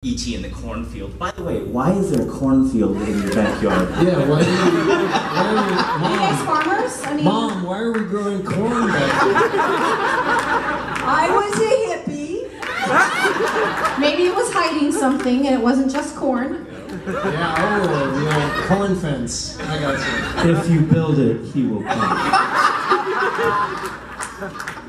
E.T. in the cornfield. By the way, why is there a cornfield in your backyard? Yeah, why are we, Are you guys farmers? I mean, Mom, why are we growing corn back here? I was a hippie. Maybe it was hiding something and it wasn't just corn. Yeah, oh, the old corn fence. I got you. If you build it, he will come.